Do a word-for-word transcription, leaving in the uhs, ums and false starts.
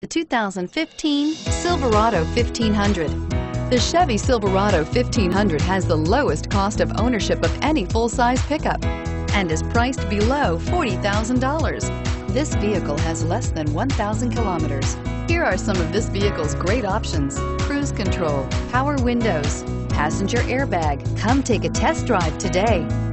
The two thousand fifteen Silverado fifteen hundred. The Chevy Silverado fifteen hundred has the lowest cost of ownership of any full-size pickup and is priced below forty thousand dollars. This vehicle has less than one thousand kilometers. Here are some of this vehicle's great options: cruise control, power windows, passenger airbag. Come take a test drive today.